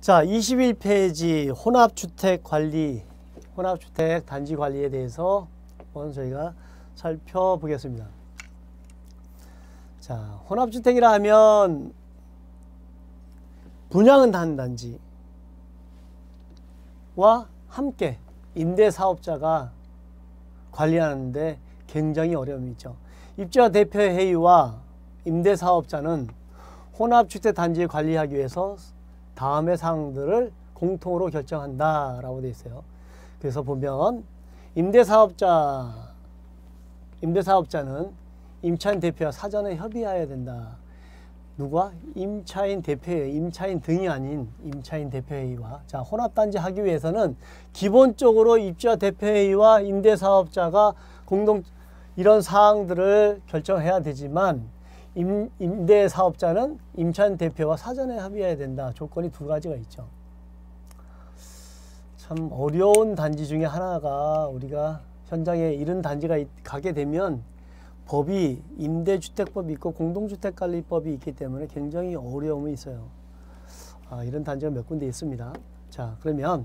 자, 21페이지 혼합주택 관리, 혼합주택 단지 관리에 대해서 한번 저희가 살펴보겠습니다. 자, 혼합주택이라 하면 분양은 한 단지와 함께 임대사업자가 관리하는데 굉장히 어려움이 있죠. 입주자 대표회의와 임대사업자는 혼합주택 단지를 관리하기 위해서 다음의 사항들을 공통으로 결정한다 라고 되어 있어요. 그래서 보면 임대사업자는 임차인 대표와 사전에 협의해야 된다. 누구와? 임차인 대표회의, 임차인 등이 아닌 임차인 대표회의와. 자, 혼합단지 하기 위해서는 기본적으로 입주자 대표회의와 임대사업자가 공동 이런 사항들을 결정해야 되지만 임대사업자는 임차인 대표와 사전에 협의해야 된다. 조건이 두 가지가 있죠. 참 어려운 단지 중에 하나가 우리가 현장에 이런 단지가 가게 되면 법이 임대주택법이 있고 공동주택관리법이 있기 때문에 굉장히 어려움이 있어요. 이런 단지가 몇 군데 있습니다. 자, 그러면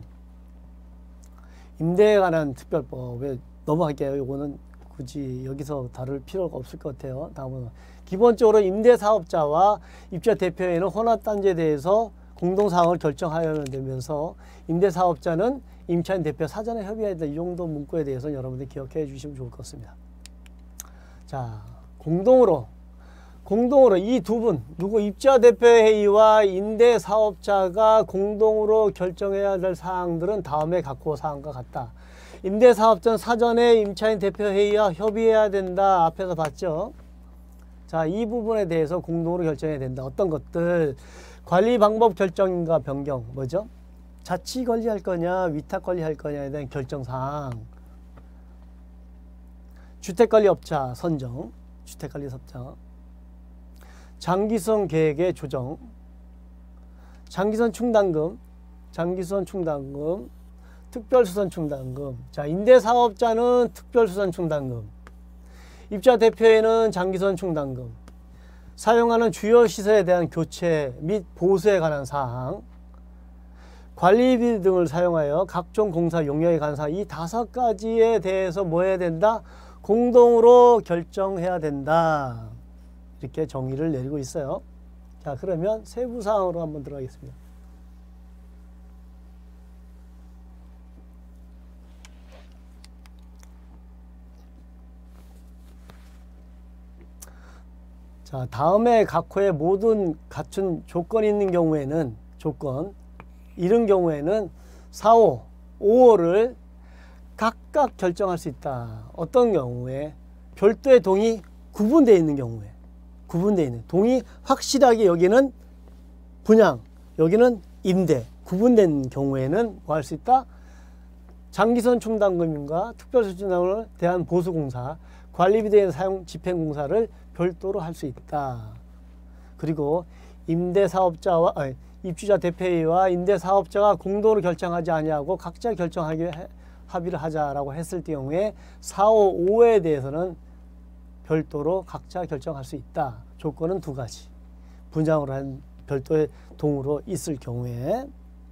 임대에 관한 특별법에 넘어갈게요. 이거는 굳이 여기서 다룰 필요가 없을 것 같아요. 다음은 기본적으로 임대사업자와 입주자 대표회의는 혼합단지에 대해서 공동사항을 결정하여야 되면서 임대사업자는 임차인 대표 사전에 협의해야 된다. 이 정도 문구에 대해서 여러분들이 기억해 주시면 좋을 것 같습니다. 자, 공동으로 이 두 분, 누구 입주자 대표회의와 임대사업자가 공동으로 결정해야 될 사항들은 다음에 갖고 사항과 같다. 임대사업자는 사전에 임차인 대표회의와 협의해야 된다. 앞에서 봤죠? 자, 이 부분에 대해서 공동으로 결정해야 된다. 어떤 것들? 관리 방법 결정과 변경. 뭐죠? 자치 관리할 거냐, 위탁 관리할 거냐에 대한 결정사항. 주택관리업자 선정, 주택관리업자. 장기성 계획의 조정. 장기선 충당금, 특별수선 충당금. 자, 임대사업자는 특별수선 충당금, 입주자 대표회는 장기선 충당금, 사용하는 주요 시설에 대한 교체 및 보수에 관한 사항, 관리비 등을 사용하여 각종 공사 용역에 관한 사항, 이 5가지에 대해서 뭐 해야 된다? 공동으로 결정해야 된다. 이렇게 정의를 내리고 있어요. 자, 그러면 세부 사항으로 한번 들어가겠습니다. 자, 다음에 각 호의 모든 갖춘 조건이 있는 경우에는 이런 경우에는 4호, 5호를 각각 결정할 수 있다. 어떤 경우에? 별도의 동이 구분되어 있는 경우에. 동이 확실하게 여기는 분양, 여기는 임대, 구분된 경우에는 뭐 할 수 있다? 장기선 충당금과 특별수선 충당금에 대한 보수공사, 관리비에 대한 사용 집행공사를 별도로 할 수 있다. 그리고 임대사업자와 입주자 대표회의와 임대사업자가 공동으로 결정하지 아니하고 각자 결정하기 합의를 하자라고 했을 경우에 4, 5, 5에 대해서는 별도로 각자 결정할 수 있다. 조건은 두 가지. 분양으로 한 별도의 동으로 있을 경우에.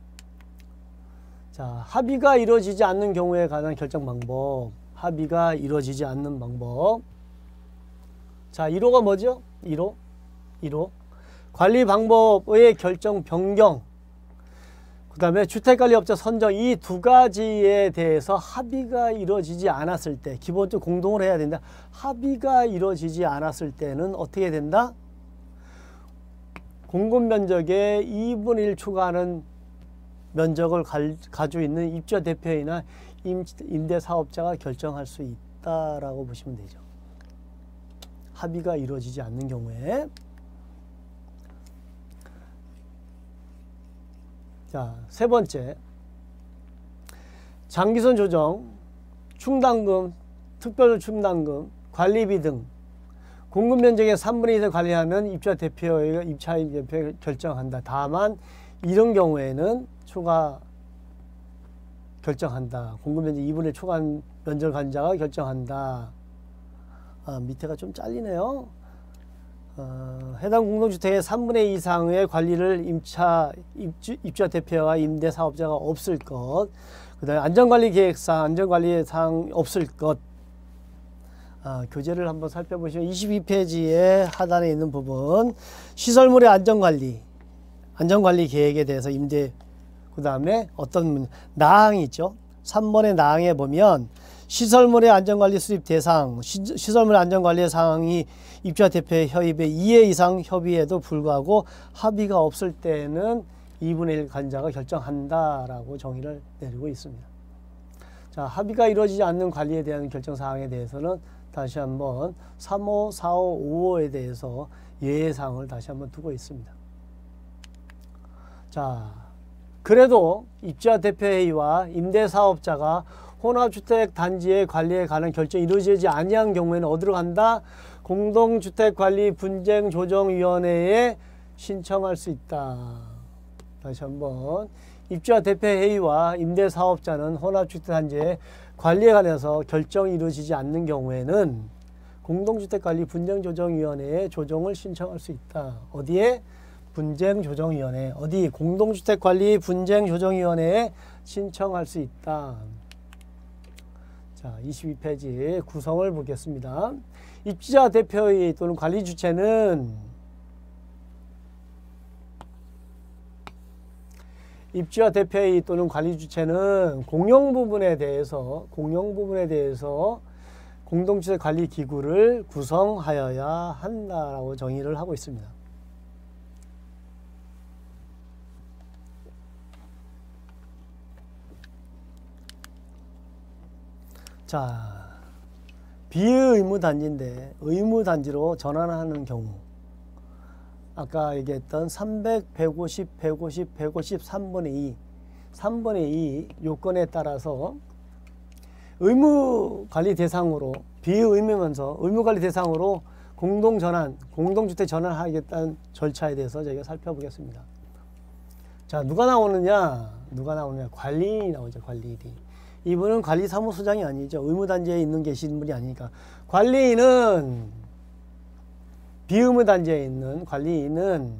자, 합의가 이루어지지 않는 경우에 관한 결정 방법. 합의가 이루어지지 않는 방법. 자, 1호가 뭐죠? 1호. 관리 방법의 결정 변경. 그 다음에 주택관리업자 선정. 이 두 가지에 대해서 합의가 이루어지지 않았을 때, 기본적으로 공동으로 해야 된다. 합의가 이루어지지 않았을 때는 어떻게 된다? 공급면적의 2분의 1 초과하는 면적을 가지고 있는 입주자 대표회의나 임대사업자가 결정할 수 있다라고 보시면 되죠. 합의가 이루어지지 않는 경우에. 자, 세 번째. 장기선 조정, 충당금, 특별 충당금, 관리비 등 공급 면적의 3분의 1을 관리하는 입주자 대표회의가 임차인 대표회의가 결정한다. 다만 이런 경우에는 초과 결정한다. 공급 면적 2분의 1 초과한 면적 관자가 결정한다. 밑에가 좀 잘리네요. 해당 공동주택의 3분의 2 이상의 관리를 입주자 대표와 임대사업자가 없을 것, 그 다음에 안전관리계획상, 안전관리상 없을 것. 교재를 한번 살펴보시면 22페이지의 하단에 있는 부분, 시설물의 안전관리 계획에 대해서 그 다음에 어떤 나항이 있죠. 3번의 나항에 보면 시설물의 안전관리 수립 대상, 시설물 안전관리 사항이 입주자 대표의 협의에 2회 이상 협의에도 불구하고 합의가 없을 때는 2분의 1 관자가 결정한다라고 정의를 내리고 있습니다. 자, 합의가 이루어지지 않는 관리에 대한 결정 사항에 대해서는 다시 한번 3호, 4호, 5호에 대해서 예외사항을 다시 한번 두고 있습니다. 자, 그래도 입주자 대표회의와 임대사업자가 혼합주택 단지의 관리에 관한 결정이 이루어지지 아니한 경우에는 어디로 간다? 공동주택관리분쟁조정위원회에 신청할 수 있다. 다시 한번, 입주자 대표회의와 임대사업자는 혼합주택 단지의 관리에 관해서 결정이 이루어지지 않는 경우에는 공동주택관리분쟁조정위원회에 조정을 신청할 수 있다. 어디에? 분쟁조정위원회. 어디? 공동주택관리분쟁조정위원회에 신청할 수 있다. 자, 22페이지 구성을 보겠습니다. 입주자 대표회의 또는 관리 주체는 입주자 대표회의 또는 관리 주체는 공용 부분에 대해서 공동주택 관리 기구를 구성하여야 한다라고 정의를 하고 있습니다. 자, 비의무단지인데 의무단지로 전환하는 경우, 아까 얘기했던 300, 150, 150, 150, 3분의 2 요건에 따라서 의무관리 대상으로, 비의무면서 의무관리 대상으로 공동주택 전환하겠다는 절차에 대해서 저희가 살펴보겠습니다. 자, 누가 나오느냐? 관리인이 나오죠. 관리인이. 이분은 관리사무소장이 아니죠. 의무단지에 계신 분이 아니니까. 비의무단지에 있는 관리인은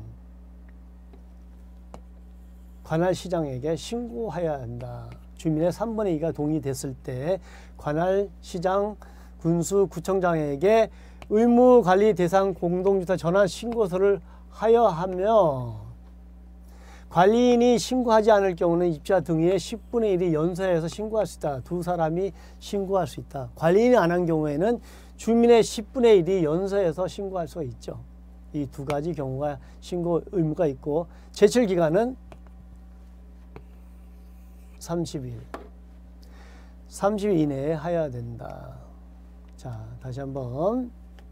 관할시장에게 신고해야 한다. 주민의 3분의 2가 동의됐을 때 관할시장, 군수, 구청장에게 의무관리 대상 공동주택 전환 신고서를 하여하며, 관리인이 신고하지 않을 경우는 입주자 등의 10분의 1이 연서해서 신고할 수 있다. 두 사람이 신고할 수 있다. 관리인이 안 한 경우에는 주민의 10분의 1이 연서해서 신고할 수가 있죠. 이 두 가지 경우가 신고 의무가 있고, 제출 기간은 30일 이내에 하여야 된다. 자, 다시 한번.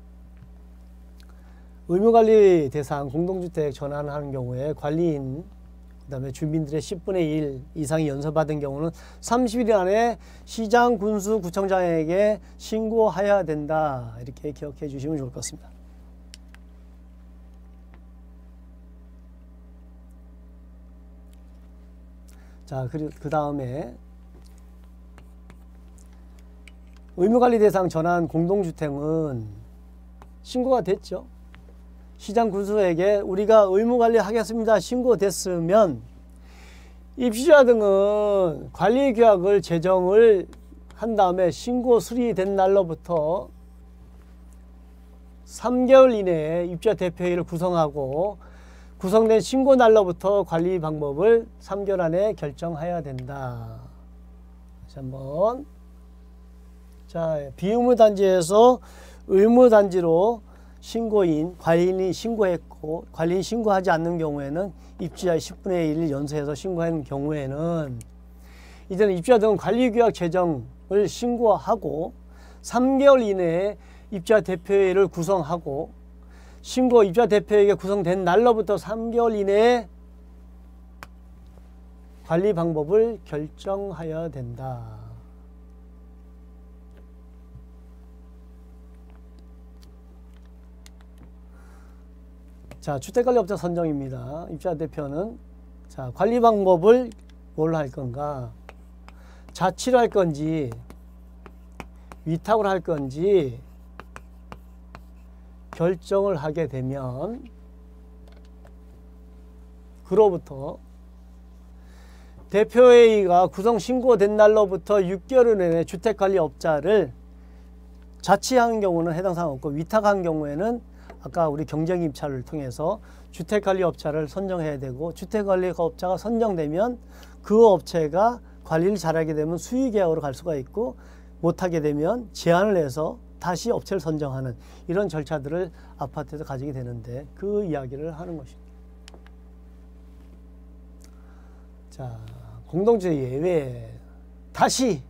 의무관리 대상 공동주택 전환하는 경우에 관리인, 그 다음에 주민들의 10분의 1 이상이 연서받은 경우는 30일 안에 시장, 군수, 구청장에게 신고해야 된다. 이렇게 기억해 주시면 좋을 것 같습니다. 자, 그 다음에 의무관리 대상 전환 공동주택은 신고가 됐죠. 시장 군수에게 우리가 의무관리 하겠습니다 신고됐으면 입주자 등은 관리규약을 제정을 한 다음에 신고 수리된 날로부터 3개월 이내에 입주자 대표회의를 구성하고, 구성된 신고 날로부터 관리 방법을 3개월 안에 결정해야 된다. 다시 한번. 자, 비의무단지에서 의무단지로 신고인, 관리인이 신고했고, 관리인이 신고하지 않는 경우에는 입주자의 10분의 1을 연서해서 신고한 경우에는 이제는 입주자 등은 관리규약 제정을 신고하고 3개월 이내에 입주자 대표회의를 구성하고, 입주자 대표회의가 구성된 날로부터 3개월 이내에 관리 방법을 결정하여야 된다. 자, 주택관리업자 선정입니다. 입주자 대표는 자, 관리 방법을 뭘 할 건가? 자치로 할 건지, 위탁으로 할 건지, 결정을 하게 되면 그로부터 대표회의가 구성 신고된 날로부터 6개월 내내 주택관리업자를 자치하는 경우는 해당 사항 없고, 위탁한 경우에는 아까 우리 경쟁입찰을 통해서 주택관리업자를 선정해야 되고, 주택관리업자가 선정되면 그 업체가 관리를 잘하게 되면 수의계약으로 갈 수가 있고, 못하게 되면 제한을 해서 다시 업체를 선정하는 이런 절차들을 아파트에서 가지게 되는데, 그 이야기를 하는 것입니다. 자, 공동주택 예외. 다시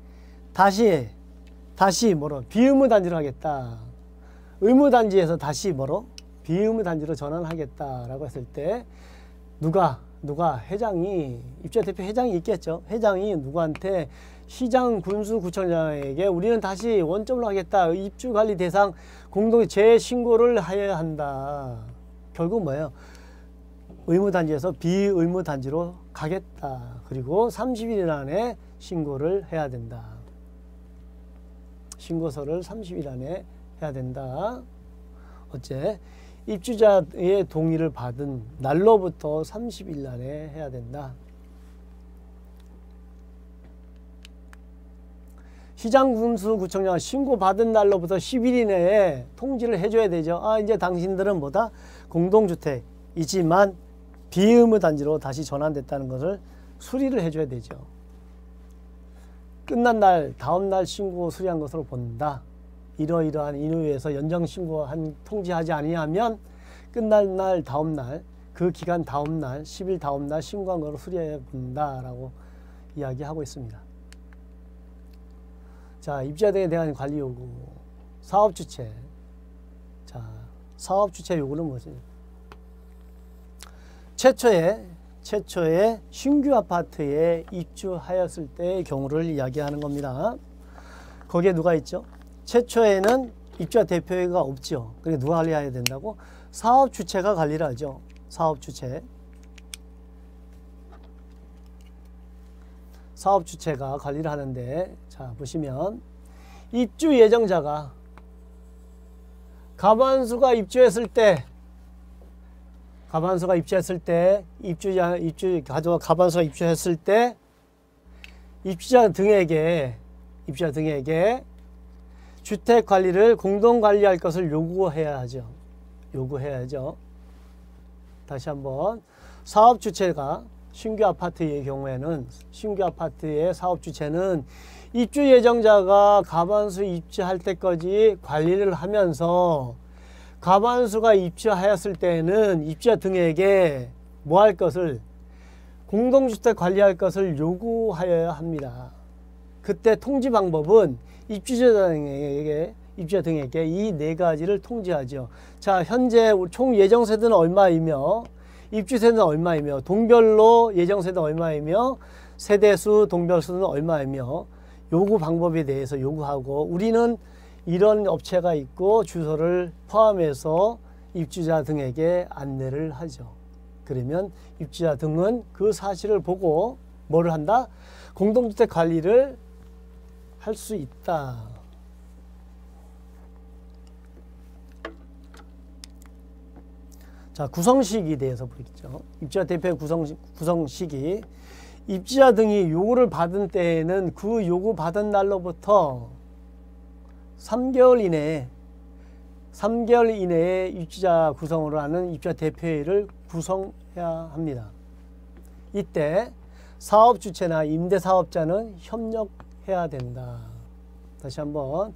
뭐로 비의무단지로 하겠다. 의무단지에서 다시 뭐로 비의무단지로 전환하겠다라고 했을 때 누가 회장이, 입주대표 회장이 있겠죠. 회장이 누구한테, 시장 군수구청장에게 우리는 다시 원점으로 하겠다. 입주관리 대상 공동 재신고를 해야 한다. 결국 뭐예요? 의무단지에서 비의무단지로 가겠다. 그리고 30일 안에 신고를 해야 된다. 신고서를 30일 안에 해야 된다. 어째? 입주자의 동의를 받은 날로부터 30일 안에 해야 된다. 시장군수구청장 신고받은 날로부터 10일 이내에 통지를 해줘야 되죠. 아, 이제 당신들은 뭐다? 공동주택이지만 비의무단지로 다시 전환됐다는 것을 수리를 해줘야 되죠. 끝난 날, 다음날 신고 수리한 것으로 본다. 이러이러한 이유에서 연장신고한 통지하지 아니하면 끝날 날, 다음날, 그 기간 다음날, 10일 다음날 신고한 것으로 수리해 본다라고 이야기하고 있습니다. 자, 입주자 등에 대한 관리 요구, 사업주체. 자, 사업주체 요구는 뭐지? 최초에 신규 아파트에 입주하였을 때의 경우를 이야기하는 겁니다. 거기에 누가 있죠? 최초에는 입주자 대표회의가 없죠. 그러니까 누가 관리해야 된다고? 사업주체가 관리를 하죠. 사업주체가 관리를 하는데, 자, 보시면 입주 예정자가 가반수가 입주했을 때 가반수가 입주했을 때 입주자 등에게 주택 관리를 공동 관리할 것을 요구해야죠. 다시 한번, 사업 주체가 신규 아파트의 경우에는, 신규 아파트의 사업 주체는 입주 예정자가 가반수 입주할 때까지 관리를 하면서, 가반수가 입주하였을 때에는 입주자 등에게 뭐 할 것을, 공동주택 관리할 것을 요구하여야 합니다. 그때 통지 방법은 입주자 등에게 이 네 가지를 통지하죠. 자, 현재 총 예정세대는 얼마이며, 입주세대는 얼마이며, 동별로 예정세대는 얼마이며, 세대수, 동별수는 얼마이며, 요구 방법에 대해서 요구하고, 우리는 이런 업체가 있고 주소를 포함해서 입주자 등에게 안내를 하죠. 그러면 입주자 등은 그 사실을 보고 뭐를 한다? 공동주택 관리를 할 수 있다. 자, 구성시기에 대해서 보겠죠. 입주자 대표의 구성시기. 입주자 등이 요구를 받은 때에는 그 요구 받은 날로부터 3개월 이내에 입주자 구성으로 하는 입주자 대표회의를 구성해야 합니다. 이때 사업주체나 임대사업자는 협력해야 된다. 다시 한번,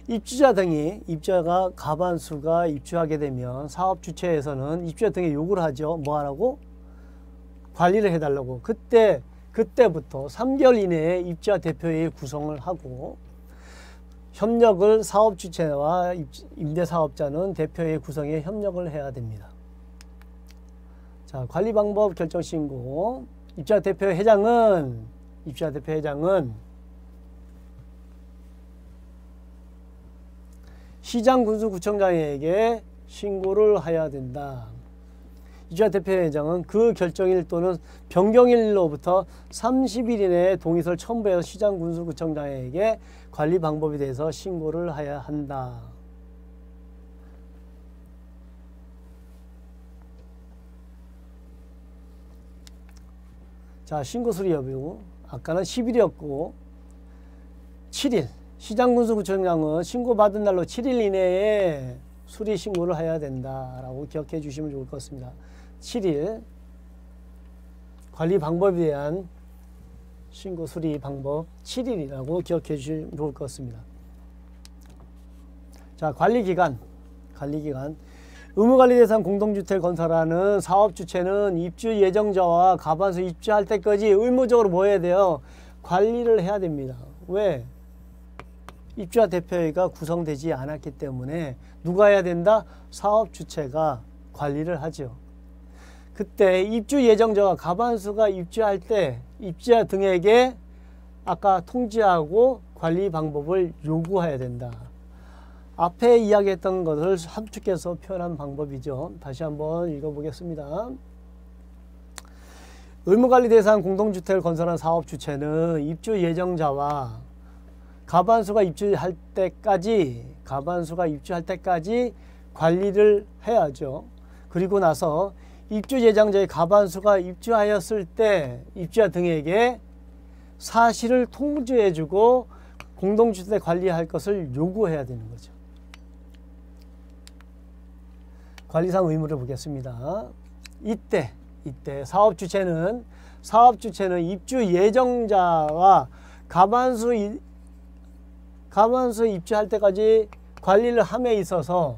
입주자가 가반수가 입주하게 되면 사업주체에서는 입주자 등에 요구를 하죠. 뭐 하라고? 관리를 해달라고. 그때부터 3개월 이내에 입주자 대표회의 구성을 하고, 협력을, 사업주체와 임대사업자는 대표회의 구성에 협력을 해야 됩니다. 자, 관리방법 결정신고. 입주자 대표회장은 시장군수구청장에게 신고를 해야 된다. 입주자 대표회장은 그 결정일 또는 변경일로부터 30일 이내에 동의서를 첨부해서 시장군수구청장에게 관리 방법에 대해서 신고를 해야 한다. 자, 신고 수리 여부. 아까는 10일이었고 7일. 시장군수구청장은 신고받은 날로 7일 이내에 수리 신고를 해야 된다라고 기억해 주시면 좋을 것 같습니다. 7일. 관리 방법에 대한 신고 수리 방법 7일이라고 기억해 주시면 좋을 것 같습니다. 자, 관리기간. 의무관리 대상 공동주택 건설하는 사업주체는 입주 예정자와 가반수 입주할 때까지 의무적으로 뭐 해야 돼요? 관리를 해야 됩니다. 왜? 입주자 대표회의가 구성되지 않았기 때문에 누가 해야 된다? 사업주체가 관리를 하죠. 그때 입주 예정자와 가반수가 입주할 때 입주자 등에게 아까 통지하고 관리 방법을 요구해야 된다. 앞에 이야기했던 것을 함축해서 표현한 방법이죠. 다시 한번 읽어보겠습니다. 의무관리 대상 공동주택을 건설한 사업주체는 입주 예정자와 가반수가 입주할 때까지 관리를 해야죠. 그리고 나서 입주 예정자의 가반수가 입주하였을 때 입주자 등에게 사실을 통지해주고 공동주택 관리할 것을 요구해야 되는 거죠. 관리상 의무를 보겠습니다. 이때 사업주체는 입주 예정자와 가반수 입주할 때까지 관리를 함에 있어서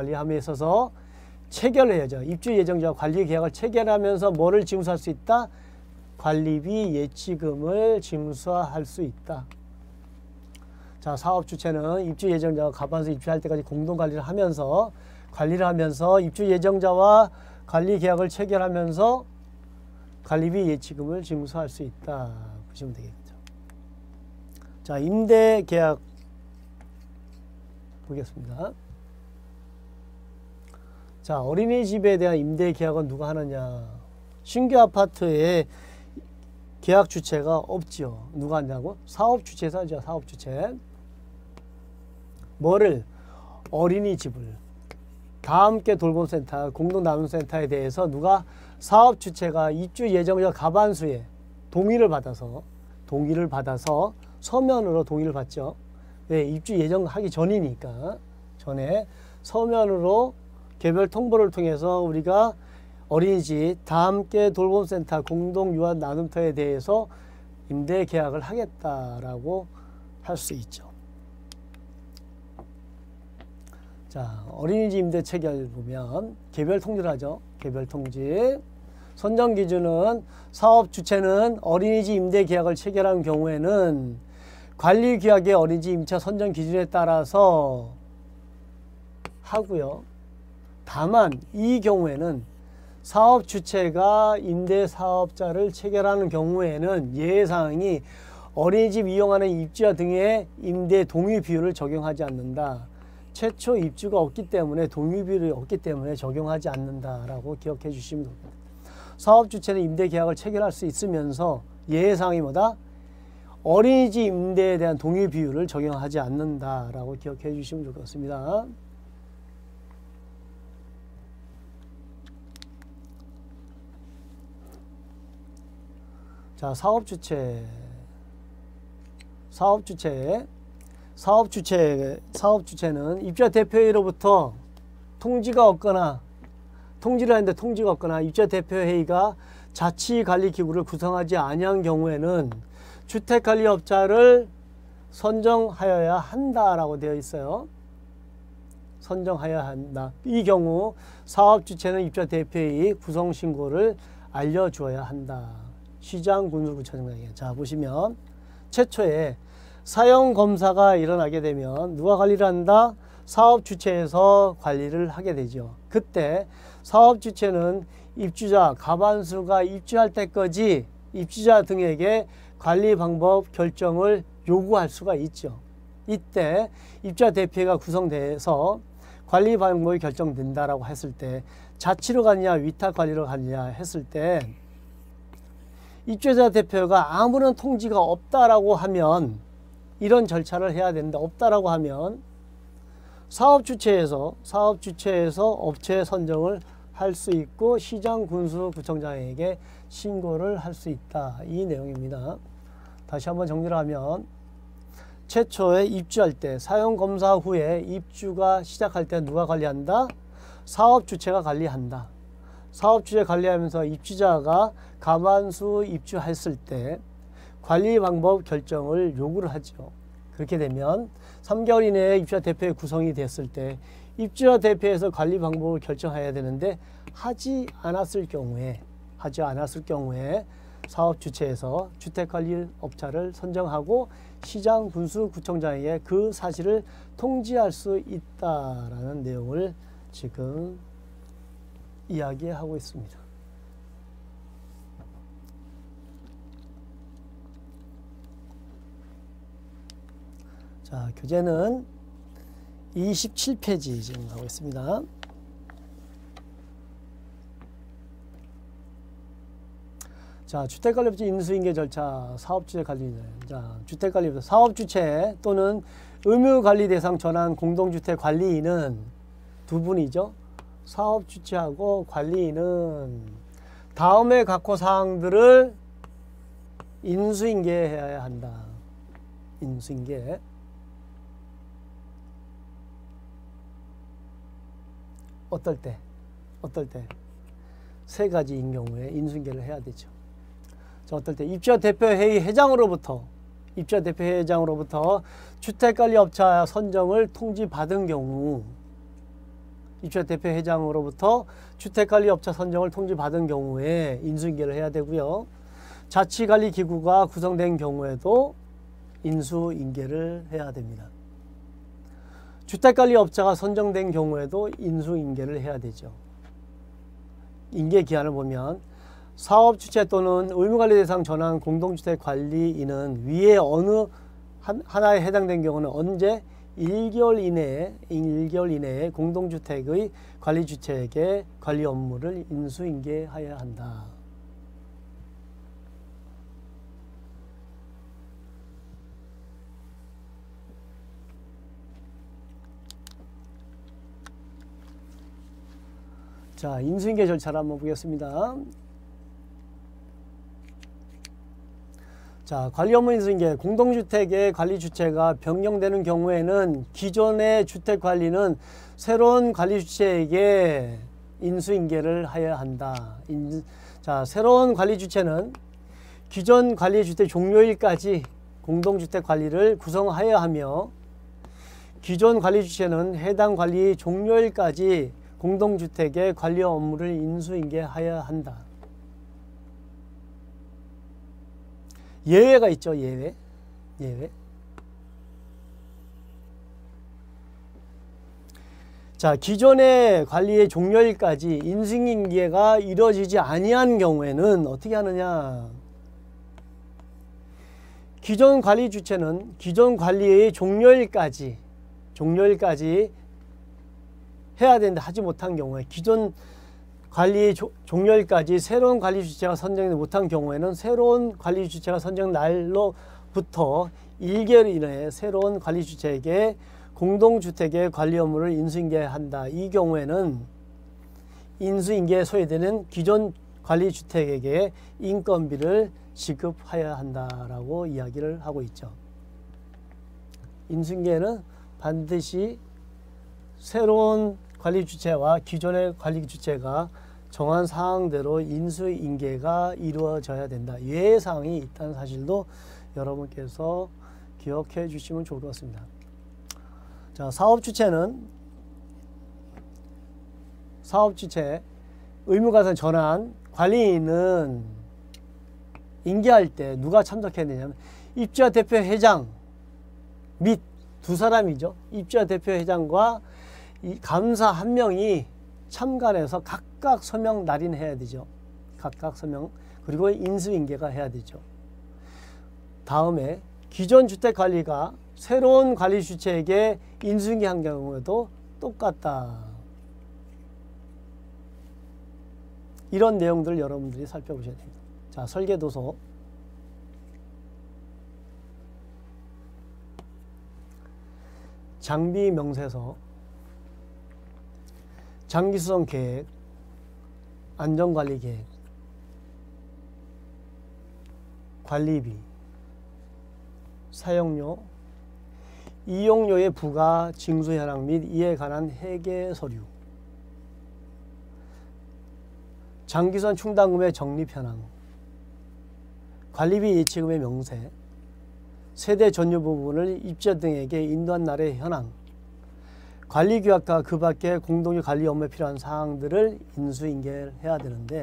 체결을 해야죠. 입주 예정자와 관리 계약을 체결하면서 뭐를 징수할 수 있다? 관리비 예치금을 징수할 수 있다. 자, 사업주체는 입주 예정자와 가반수 입주할 때까지 공동관리를 하면서 입주 예정자와 관리 계약을 체결하면서 관리비 예치금을 징수할 수 있다 보시면 되겠죠. 자, 임대 계약 보겠습니다. 자, 어린이집에 대한 임대 계약은 누가 하느냐? 신규 아파트에 계약 주체가 없죠. 누가 한다고? 사업 주체에서 하죠. 사업 주체. 뭐를? 어린이집을. 다함께 돌봄센터, 공동나눔센터에 대해서 누가 사업 주체가 입주 예정자 가반수에 동의를 받아서 서면으로 동의를 받죠. 왜? 입주 예정하기 전이니까. 전에 서면으로 개별 통보를 통해서 우리가 어린이집, 다함께 돌봄센터, 공동유아나눔터에 대해서 임대 계약을 하겠다라고 할 수 있죠. 자, 어린이집 임대 체결 보면 개별 통지를 하죠. 개별 통지. 선정 기준은 사업 주체는 어린이집 임대 계약을 체결한 경우에는 관리 규약의 어린이집 임차 선정 기준에 따라서 하고요. 다만 이 경우에는 사업 주체가 임대 사업자를 체결하는 경우에는 예외사항이 어린이집 이용하는 입주자 등의 임대 동의 비율을 적용하지 않는다. 최초 입주가 없기 때문에 동의 비율이 없기 때문에 적용하지 않는다라고 기억해 주시면 됩니다. 사업 주체는 임대 계약을 체결할 수 있으면서 예외사항이 뭐다? 어린이집 임대에 대한 동의 비율을 적용하지 않는다라고 기억해 주시면 좋겠습니다. 자, 사업주체는 입주자 대표회의로부터 통지가 없거나 통지를 하는데 통지가 없거나 입주자 대표회의가 자치관리기구를 구성하지 아니한 경우에는 주택관리업자를 선정하여야 한다라고 되어 있어요. 선정하여야 한다. 이 경우 사업주체는 입주자 대표회의 구성신고를 알려주어야 한다. 시장군수구청장에게. 자, 보시면 최초에 사용검사가 일어나게 되면 누가 관리를 한다? 사업주체에서 관리를 하게 되죠. 그때 사업주체는 입주자, 가반수가 입주할 때까지 입주자 등에게 관리 방법 결정을 요구할 수가 있죠. 이때 입주자 대표회가 구성돼서 관리 방법이 결정된다라고 했을 때 자치로 가느냐 위탁관리로 가느냐 했을 때 입주자 대표가 아무런 통지가 없다라고 하면 이런 절차를 해야 된다. 없다라고 하면 사업주체에서 업체 선정을 할 수 있고 시장 군수 구청장에게 신고를 할 수 있다. 이 내용입니다. 다시 한번 정리를 하면 최초에 입주할 때 사용검사 후에 입주가 시작할 때 누가 관리한다? 사업주체가 관리한다. 사업주체 관리하면서 입주자가 가만수 입주했을 때 관리 방법 결정을 요구를 하죠. 그렇게 되면 3개월 이내에 입주자 대표회 구성이 됐을 때 입주자 대표에서 관리 방법을 결정해야 되는데 하지 않았을 경우에 사업 주체에서 주택관리업자를 선정하고 시장 군수구청장에게 그 사실을 통지할 수 있다라는 내용을 지금 이야기하고 있습니다. 자, 교재는 27페이지 지금 가고 있습니다. 자, 주택관리업체 인수인계 절차, 사업주체 관리. 자, 주택관리업체, 사업주체 또는 의무관리 대상 전환 공동주택 관리인은 두 분이죠. 사업주체하고 관리인은 다음의 각호 사항들을 인수인계해야 한다. 인수인계. 어떨 때? 세 가지인 경우에 인수인계를 해야 되죠. 자, 어떨 때? 입주자 대표회의 회장으로부터 주택관리업자 선정을 통지받은 경우, 입주자 대표회장으로부터 주택관리업자 선정을 통지받은 경우에 인수인계를 해야 되고요. 자치관리기구가 구성된 경우에도 인수인계를 해야 됩니다. 주택관리업자가 선정된 경우에도 인수인계를 해야 되죠. 인계기한을 보면 사업주체 또는 의무관리 대상 전환 공동주택 관리인은 위에 어느 하나에 해당된 경우는 언제 1개월 이내에 공동주택의 관리주체에게 관리 업무를 인수인계해야 한다. 자, 인수인계 절차를 한번 보겠습니다. 자, 관리 업무 인수인계. 공동주택의 관리 주체가 변경되는 경우에는 기존의 주택 관리는 새로운 관리 주체에게 인수인계를 해야 한다. 자, 새로운 관리 주체는 기존 관리 주택 종료일까지 공동주택 관리를 구성하여야 하며 기존 관리 주체는 해당 관리 종료일까지 공동주택의 관리 업무를 인수인계해야 한다. 예외가 있죠. 예외. 자, 기존의 관리의 종료일까지 인수인계가 이루어지지 아니한 경우에는 어떻게 하느냐? 기존 관리 주체는 기존 관리의 종료일까지 해야 되는데 하지 못한 경우에, 기존 관리 종료일까지 새로운 관리 주체가 선정되지 못한 경우에는 새로운 관리 주체가 선정 날로부터 1개월 이내에 새로운 관리 주체에게 공동주택의 관리 업무를 인수인계한다. 이 경우에는 인수인계에 소외되는 기존 관리 주택에게 인건비를 지급해야 한다라고 이야기를 하고 있죠. 인수인계는 반드시 새로운 관리 주체와 기존의 관리 주체가 정한 사항대로 인수인계가 이루어져야 된다. 예외사항이 있다는 사실도 여러분께서 기억해 주시면 좋을 것 같습니다. 자, 사업주체 의무가산 전환 관리인은 인계할 때 누가 참석해야 되냐면 입주자 대표 회장 및 두 사람이죠. 입주자 대표 회장과 이 감사 한 명이 참관해서 각각 서명 날인해야 되죠. 각각 서명. 그리고 인수인계가 해야 되죠. 다음에 기존 주택관리가 새로운 관리 주체에게 인수인계한 경우에도 똑같다. 이런 내용들을 여러분들이 살펴보셔야 됩니다. 자, 설계도서. 장비 명세서, 장기수선 계획, 안전관리계획, 관리비, 사용료, 이용료의 부과 징수 현황 및 이에 관한 회계 서류, 장기선 충당금의 적립 현황, 관리비 예치금의 명세, 세대 전유 부분을 입주자 등에게 인도한 날의 현황, 관리규약과 그 밖의 공동의 관리 업무에 필요한 사항들을 인수인계해야 되는데,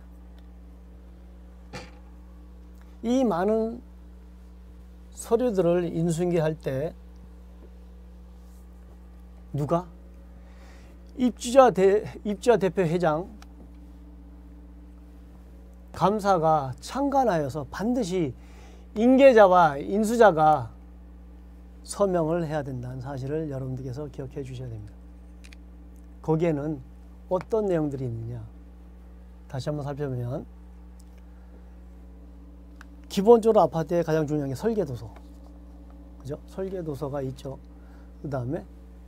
이 많은 서류들을 인수인계할 때 누가? 입주자 대표 회장, 감사가 참관하여서 반드시 인계자와 인수자가 서명을 해야 된다는 사실을 여러분들께서 기억해 주셔야 됩니다. 거기에는 어떤 내용들이 있느냐? 다시 한번 살펴보면, 기본적으로 아파트의 가장 중요한 게 설계도서, 그죠? 설계도서가 있죠. 그 다음에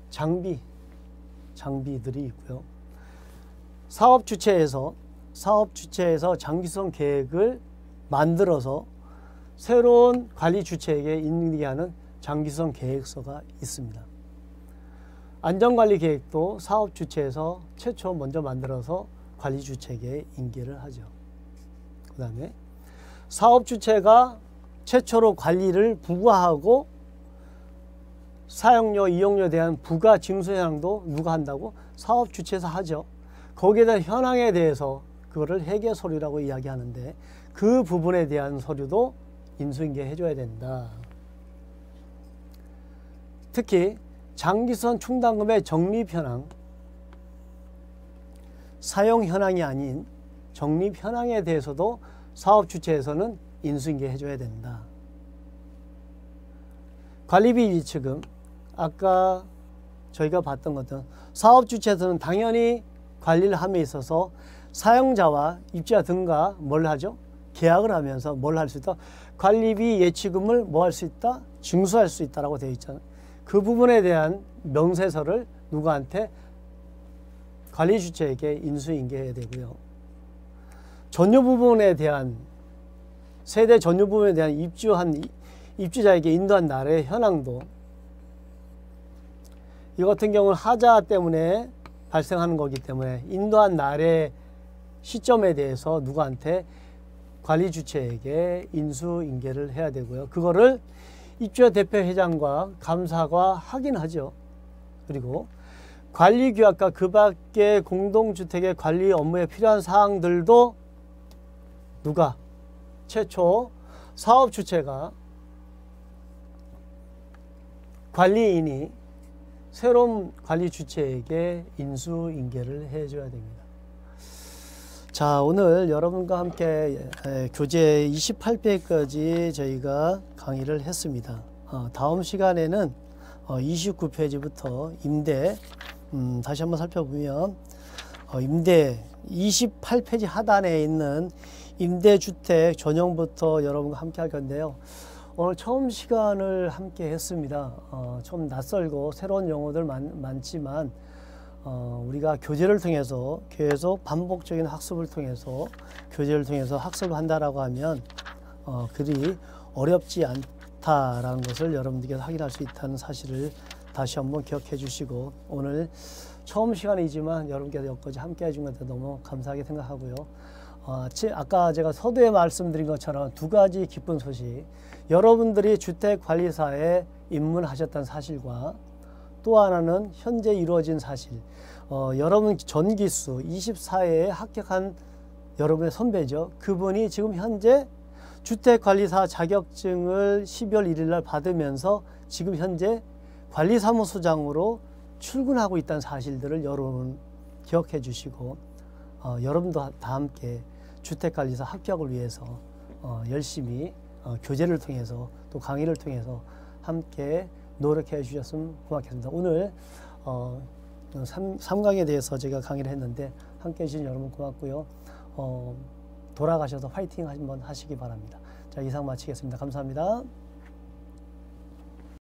장비들이 있고요. 사업 주체에서 장기성 계획을 만들어서 새로운 관리 주체에게 인계하는 장기성 계획서가 있습니다. 안전관리 계획도 사업 주체에서 최초 먼저 만들어서 관리 주체에게 인계를 하죠. 그 다음에 사업 주체가 최초로 관리를 부과하고 사용료, 이용료에 대한 부가 징수 현황도 누가 한다고? 사업 주체에서 하죠. 거기에 대한 현황에 대해서 그거를 회계 서류라고 이야기하는데, 그 부분에 대한 서류도 인수인계 해줘야 된다. 특히 장기선 충당금의 적립 현황, 사용 현황이 아닌 적립 현황에 대해서도 사업 주체에서는 인수인계 해줘야 된다. 관리비 위치금, 아까 저희가 봤던 것은 사업 주체에서는 당연히 관리를 함에 있어서 사용자와 입주자 등과 뭘 하죠? 계약을 하면서 뭘 할 수 있다? 관리비 예치금을 뭐 할 수 있다? 징수할 수 있다라고 되어 있잖아요. 그 부분에 대한 명세서를 누구한테? 관리 주체에게 인수인계해야 되고요. 전유 부분에 대한, 세대 전유 부분에 대한 입주자에게 인도한 날의 현황도, 이 같은 경우는 하자 때문에 발생하는 거기 때문에 인도한 날의 시점에 대해서 누구한테? 관리 주체에게 인수인계를 해야 되고요. 그거를 입주자 대표 회장과 감사가 확인하죠. 그리고 관리규약과 그 밖의 공동주택의 관리 업무에 필요한 사항들도 누가? 최초 사업 주체가, 관리인이 새로운 관리 주체에게 인수인계를 해줘야 됩니다. 자, 오늘 여러분과 함께 교재 28페이지까지 저희가 강의를 했습니다. 다음 시간에는 29페이지부터 임대, 다시 한번 살펴보면 임대 28페이지 하단에 있는 임대주택 전형부터 여러분과 함께 할 건데요. 오늘 처음 시간을 함께 했습니다. 좀 낯설고 새로운 용어들 많지만 우리가 교재를 통해서 계속 반복적인 학습을 통해서 교재를 통해서 학습을 한다라고 하면 그리 어렵지 않다라는 것을 여러분들께서 확인할 수 있다는 사실을 다시 한번 기억해 주시고, 오늘 처음 시간이지만 여러분께서 여기까지 함께 해준 것에 너무 감사하게 생각하고요. 아까 제가 서두에 말씀드린 것처럼 두 가지 기쁜 소식, 여러분들이 주택관리사에 입문하셨다는 사실과 또 하나는 현재 이루어진 사실, 여러분 전기수 24회에 합격한 여러분의 선배죠. 그분이 지금 현재 주택관리사 자격증을 12월 1일 날 받으면서 지금 현재 관리사무소장으로 출근하고 있다는 사실들을 여러분 기억해 주시고, 여러분도 다 함께 주택관리사 합격을 위해서 열심히 교재를 통해서 또 강의를 통해서 함께 노력해 주셨으면 고맙겠습니다. 오늘 3강에 대해서 제가 강의를 했는데 함께 해주신 여러분 고맙고요. 돌아가셔서 화이팅 한번 하시기 바랍니다. 자, 이상 마치겠습니다. 감사합니다.